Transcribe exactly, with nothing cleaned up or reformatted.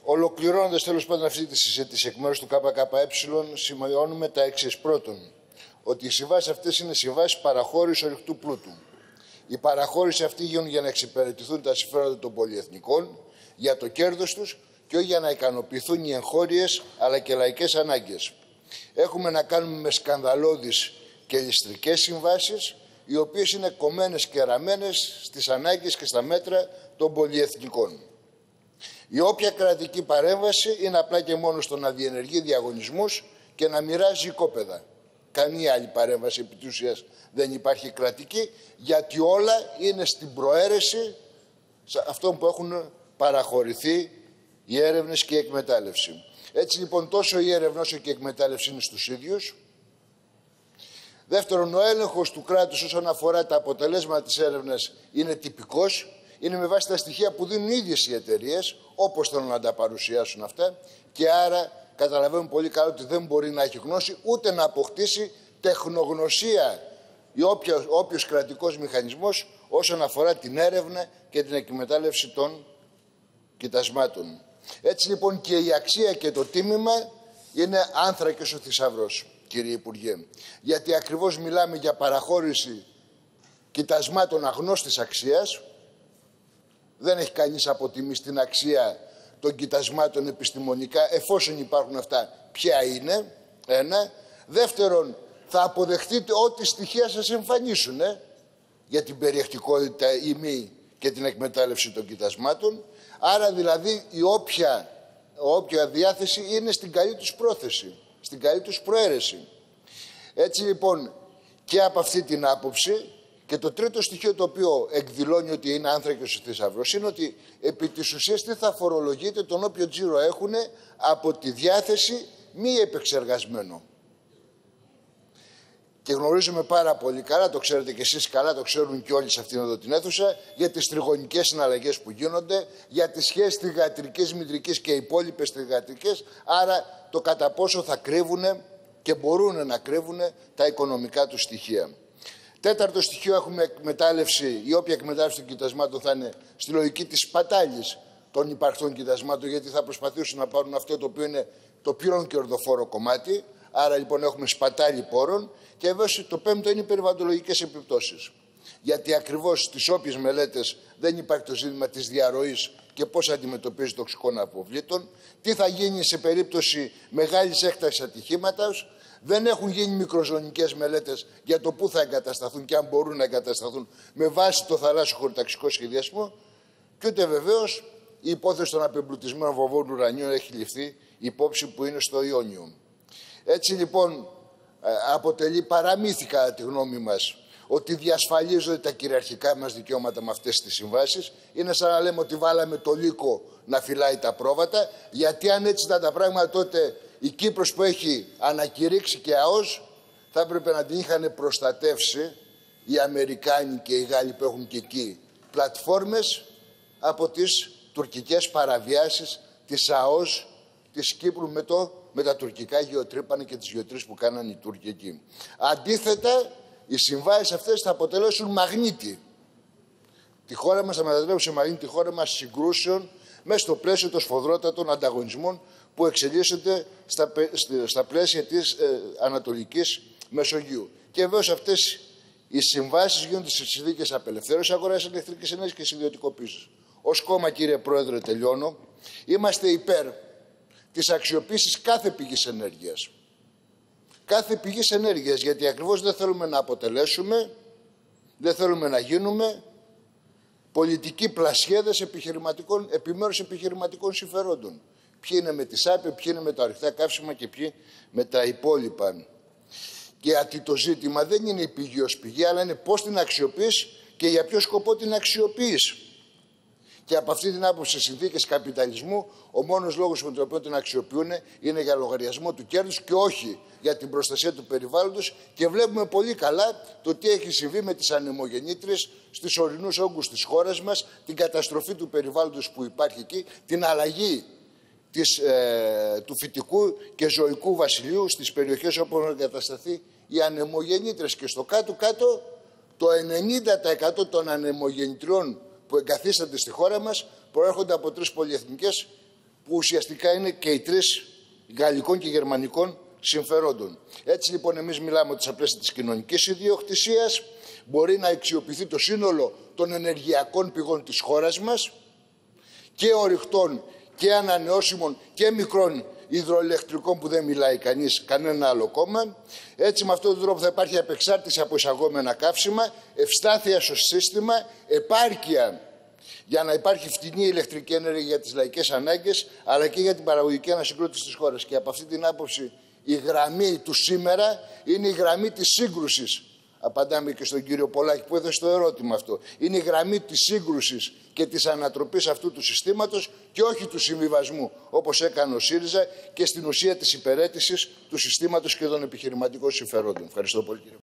Ολοκληρώνοντας τέλος πάντων αυτή τη συζήτηση εκ μέρους του ΚΚΕ, σημειώνουμε τα εξής. Πρώτον, ότι οι συμβάσεις αυτές είναι συμβάσεις παραχώρησης ορυκτού πλούτου. Οι παραχώρηση αυτοί γίνουν για να εξυπηρετηθούν τα συμφέροντα των πολυεθνικών, για το κέρδος τους και όχι για να ικανοποιηθούν οι εγχώριες αλλά και λαϊκές ανάγκες. Έχουμε να κάνουμε με σκανδαλώδεις και ληστρικές συμβάσεις, οι οποίες είναι κομμένες και ραμμένες στις ανάγκες και στα μέτρα των πολυεθνικών. Η όποια κρατική παρέμβαση είναι απλά και μόνο στο να διενεργεί διαγωνισμούς και να μοιράζει οικόπεδα. Καμία άλλη παρέμβαση επί της ουσίας δεν υπάρχει κρατική, γιατί όλα είναι στην προαίρεση αυτών που έχουν παραχωρηθεί οι έρευνες και η εκμετάλλευση. Έτσι λοιπόν τόσο η έρευνα όσο και η εκμετάλλευση είναι στους ίδιους. Δεύτερον, ο έλεγχος του κράτους όσον αφορά τα αποτελέσματα της έρευνας είναι τυπικός. Είναι με βάση τα στοιχεία που δίνουν οι ίδιες οι εταιρείες, όπως θέλουν να τα παρουσιάσουν αυτά, και άρα καταλαβαίνουν πολύ καλά ότι δεν μπορεί να έχει γνώση ούτε να αποκτήσει τεχνογνωσία ή όποιος, όποιος κρατικός μηχανισμός όσον αφορά την έρευνα και την εκμετάλλευση των κοιτασμάτων. Έτσι λοιπόν και η αξία και το τίμημα είναι άνθρακες ο θησαυρός, κύριε Υπουργέ. Γιατί ακριβώς μιλάμε για παραχώρηση κοιτασμάτων αγνώστης αξίας. Δεν έχει κανείς αποτιμήσει την αξία των κοιτασμάτων επιστημονικά, εφόσον υπάρχουν αυτά, ποια είναι, ένα. Δεύτερον, θα αποδεχτείτε ό,τι στοιχεία σας εμφανίσουν ε, για την περιεκτικότητα ή μη και την εκμετάλλευση των κοιτασμάτων. Άρα δηλαδή η όποια, όποια διάθεση είναι στην καλή τους πρόθεση, στην καλή τους προαίρεση. Έτσι λοιπόν και από αυτή την άποψη. Και το τρίτο στοιχείο το οποίο εκδηλώνει ότι είναι άνθρακος ο θησαυρός είναι ότι επί της ουσίας τι θα φορολογείται τον όποιο τζίρο έχουν από τη διάθεση μη επεξεργασμένο. Και γνωρίζουμε πάρα πολύ καλά, το ξέρετε και εσείς καλά, το ξέρουν και όλοι σε αυτήν εδώ την αίθουσα, για τις τριγωνικές συναλλαγές που γίνονται, για τις σχέσεις θυγατρικής, μητρικής και υπόλοιπες θυγατρικές, άρα το κατά πόσο θα κρύβουν και μπορούν να κρύβουν τα οικονομικά του στοιχεία. Τέταρτο στοιχείο, έχουμε εκμετάλλευση, η όποια εκμετάλλευση των κοιτασμάτων θα είναι στη λογική της σπατάλης των υπαρχτών κοιτασμάτων, γιατί θα προσπαθήσουν να πάρουν αυτό το οποίο είναι το πιο κερδοφόρο κομμάτι. Άρα λοιπόν έχουμε σπατάλη πόρων. Και βέβαια το πέμπτο είναι οι περιβαλλοντολογικές επιπτώσεις. Γιατί ακριβώς στις όποιες μελέτες δεν υπάρχει το ζήτημα της διαρροής και πώς αντιμετωπίζει τοξικών αποβλήτων. Τι θα γίνει σε περίπτωση μεγάλης έκτασης ατυχήματος. Δεν έχουν γίνει μικροζωνικές μελέτες για το πού θα εγκατασταθούν και αν μπορούν να εγκατασταθούν με βάση το θαλάσσιο χωροταξικό σχεδιασμό. Και ούτε βεβαίως η υπόθεση των απεμπλουτισμένων βομβών ουρανίων έχει ληφθεί υπόψη που είναι στο Ιόνιο. Έτσι λοιπόν αποτελεί παραμύθι κατά τη γνώμη μας ότι διασφαλίζονται τα κυριαρχικά μας δικαιώματα με αυτές τις συμβάσεις. Είναι σαν να λέμε ότι βάλαμε το λύκο να φυλάει τα πρόβατα, γιατί αν έτσι ήταν τα πράγματα τότε η Κύπρος που έχει ανακηρύξει και ΑΟΣ θα έπρεπε να την είχαν προστατεύσει οι Αμερικάνοι και οι Γάλλοι που έχουν και εκεί πλατφόρμες από τις τουρκικές παραβιάσεις της ΑΟΣ της Κύπρου με, το, με τα τουρκικά γεωτρύπανα και τις γεωτρήσεις που κάνανε οι Τούρκοι εκεί. Αντίθετα, οι συμβάσεις αυτές θα αποτελέσουν μαγνήτη. Τη χώρα μας θα μετατρέψουν σε μαγνήτη τη χώρα μας συγκρούσεων μέσα στο πλαίσιο των σφοδρότατων ανταγωνισμών που εξελίσσονται στα, στα πλαίσια της ε, Ανατολικής Μεσογείου. Και βεβαίως αυτές οι συμβάσεις γίνονται σε συνθήκες απελευθέρωσης αγοράς ηλεκτρικής ενέργειας και ιδιωτικοποίησης. Ως κόμμα, κύριε Πρόεδρε, τελειώνω, είμαστε υπέρ της αξιοποίησης κάθε πηγής ενέργειας. Κάθε πηγής ενέργειας, γιατί ακριβώς δεν θέλουμε να αποτελέσουμε, δεν θέλουμε να γίνουμε πολιτικοί πλασιέδες επιχειρηματικών, επιμέρους επιχειρηματικών συμφερόντων. Ποιοι είναι με τις ΑΠΕ, ποιοι είναι με τα ορυκτά καύσιμα και ποιοι με τα υπόλοιπα. Και γιατί το ζήτημα δεν είναι η πηγή ως πηγή, αλλά είναι πώς την αξιοποιείς και για ποιο σκοπό την αξιοποιείς. Και από αυτή την άποψη, σε συνθήκες καπιταλισμού, ο μόνος λόγος με τον οποίο την αξιοποιούν είναι για λογαριασμό του κέρδους και όχι για την προστασία του περιβάλλοντος. Και βλέπουμε πολύ καλά το τι έχει συμβεί με τις ανεμογεννήτριες στους ορεινούς όγκους της χώρας μας, την καταστροφή του περιβάλλοντος που υπάρχει εκεί, την αλλαγή της, ε, του φυτικού και ζωικού βασιλείου στις περιοχές όπου έχουν εγκατασταθεί οι ανεμογεννήτριες. Και στο κάτω-κάτω, το ενενήντα τοις εκατό των ανεμογεννητριών που εγκαθίστανται στη χώρα μας προέρχονται από τρεις πολυεθνικές που ουσιαστικά είναι και οι τρεις γαλλικών και γερμανικών συμφερόντων. Έτσι λοιπόν εμείς μιλάμε ότι στα πλαίσια της κοινωνικής ιδιοκτησίας μπορεί να αξιοποιηθεί το σύνολο των ενεργειακών πηγών της χώρας μας, και ορυκτών και ανανεώσιμων και μικρών υδροελεκτρικών που δεν μιλάει κανείς, κανένα άλλο κόμμα. Έτσι με αυτόν τον τρόπο θα υπάρχει απεξάρτηση από εισαγόμενα καύσιμα, ευστάθεια στο σύστημα, επάρκεια για να υπάρχει φτηνή ηλεκτρική ενέργεια για τις λαϊκές ανάγκες, αλλά και για την παραγωγική ανασυγκρότηση της χώρας. Και από αυτή την άποψη η γραμμή του σήμερα είναι η γραμμή της σύγκρουσης. Απαντάμε και στον κύριο Πολάκη που έδωσε το ερώτημα αυτό. Είναι η γραμμή της σύγκρουσης και της ανατροπής αυτού του συστήματος και όχι του συμβιβασμού, όπως έκανε ο ΣΥΡΙΖΑ, και στην ουσία της υπεραίτησης του συστήματος και των επιχειρηματικών συμφερόντων. Ευχαριστώ πολύ, κύριε.